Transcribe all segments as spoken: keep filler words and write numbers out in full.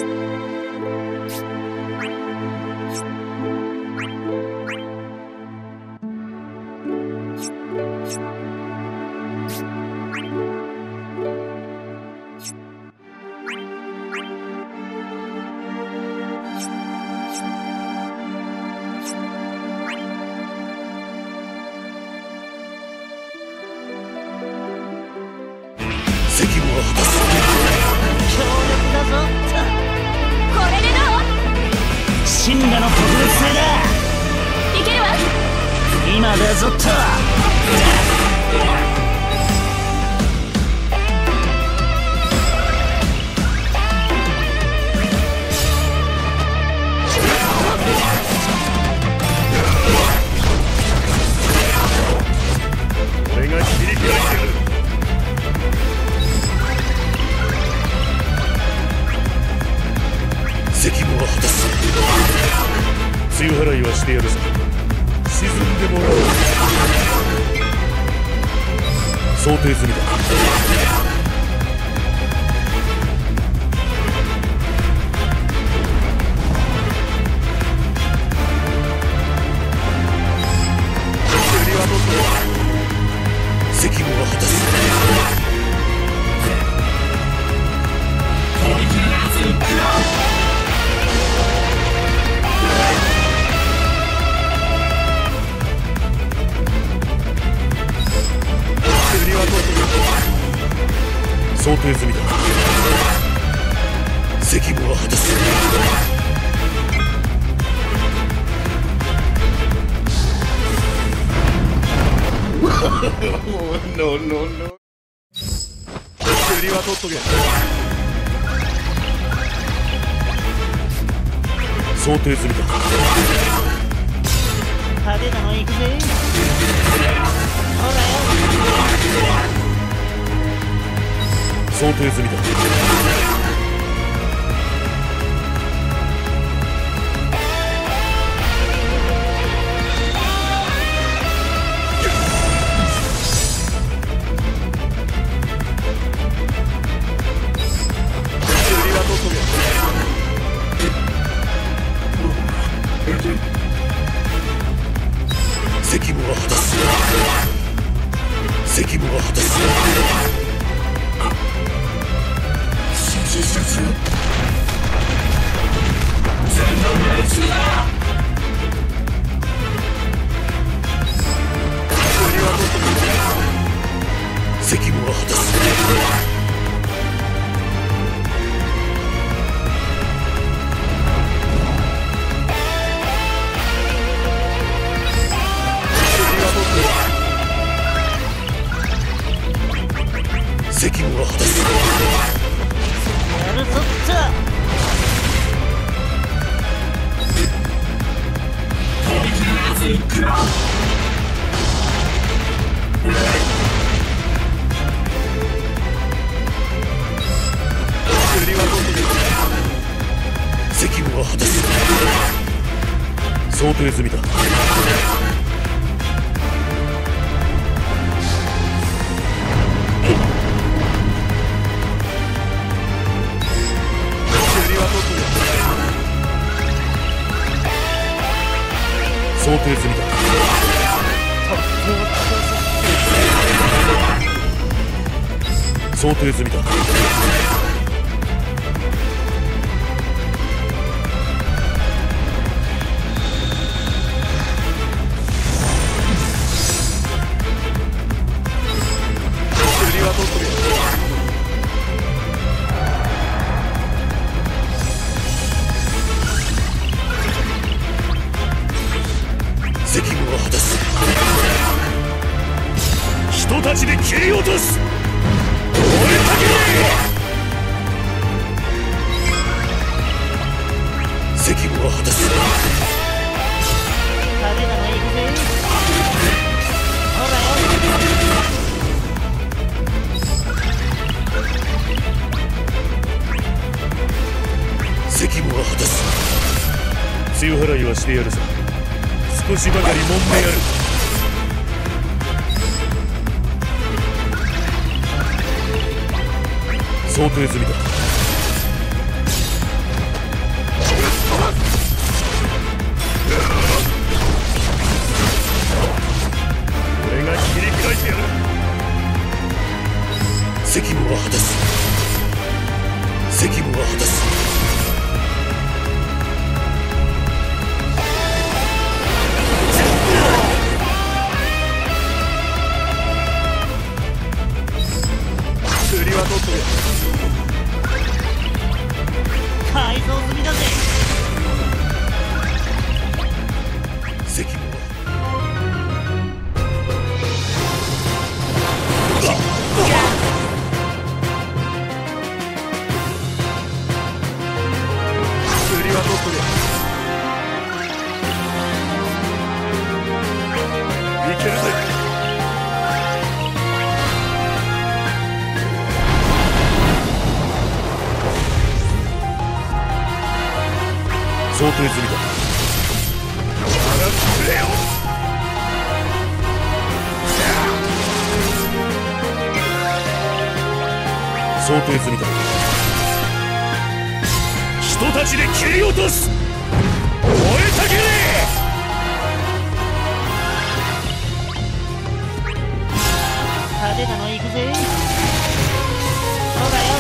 想定済みだ。 は取っとけ。いけるぜ。 想定済みだ。 まだくれよ。 想定済みだ。 人たちで切り落とす。燃えたけれ。 派手なの行くぜ。そうだよ。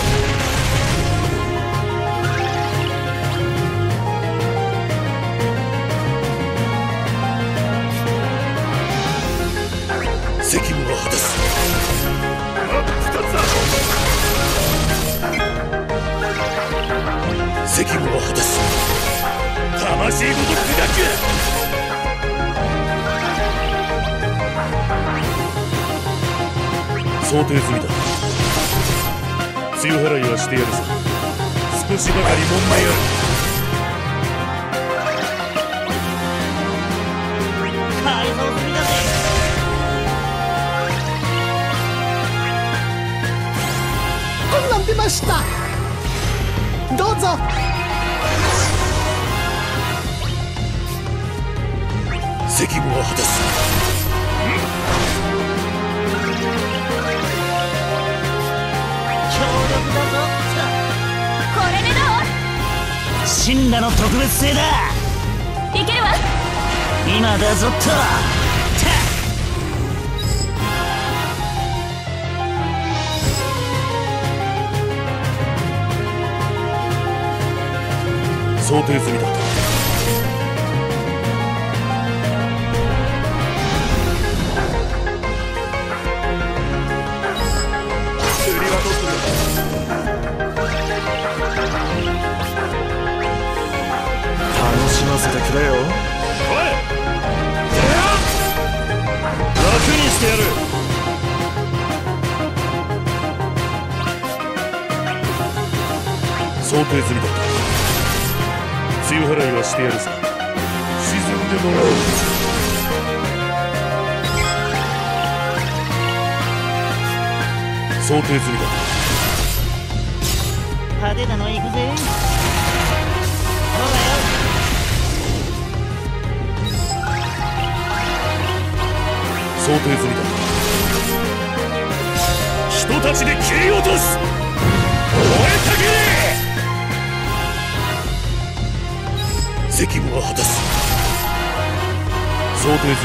責務を果たす。 真っ二つだ。 責務を果たす。 魂ごと砕く。 想定済みだ。強払いはしてやるさ。少しばかりもんめやる。 改造済みだぜ。 こんなん出ました。どうぞ。 責務を果たす。 強力だぞ。 これでどう？ 神羅の特別性だ。 いけるわ。 今だぞっと。 想定済みだ。 釣りは取っとけ。 楽しませてくれよ。 おい。楽にしてやる。 想定済みだ。強払いはしてやるさ。沈んでもらおう。想定済みだ。 派手なの行くぜ。そうだよ。 想定済みだ。 人たちで切り落とす。燃えたけれ。 責務を果たす。想定済みだ。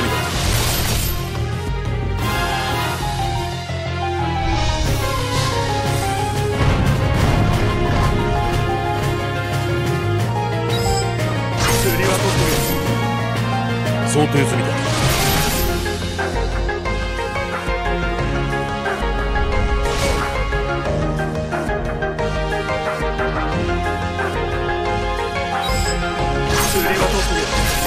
釣りは取っとけ。 想定済みだ。 釣りは取っとけ。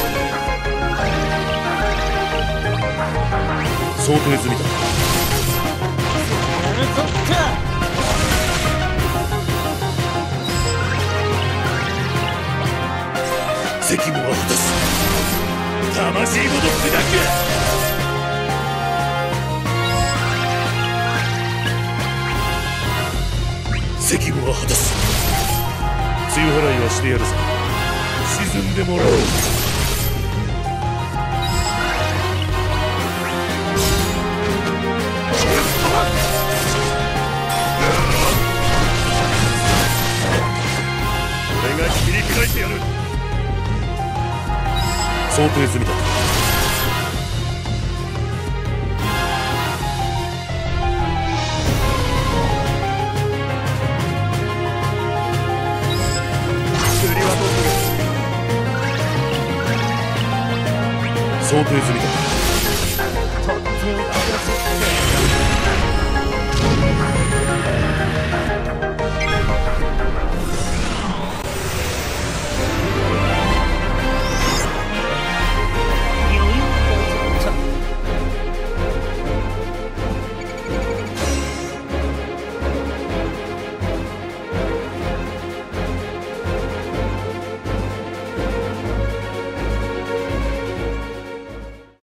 想定済みだ。 やるぞっと。 責務を果たす。 魂ごと砕く。 責務を果たす。強払いはしてやるさ。沈んでもらおう。 俺が切り開いてやる。 想定済みだ。 釣りは取っと想定済みだ。 とっておきだぜ。